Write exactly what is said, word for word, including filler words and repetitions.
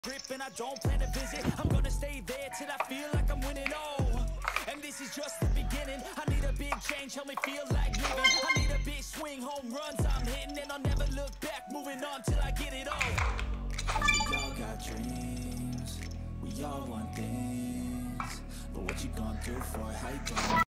Grip and I don't plan to visit. I'm gonna stay there till I feel like I'm winning. Oh, and this is just the beginning. I need a big change, help me feel like living. I need a big swing, home runs I'm hitting, and I'll never look back. Moving on till I get it all. We all got dreams, we all want things, but what you gonna do for it? How you gonna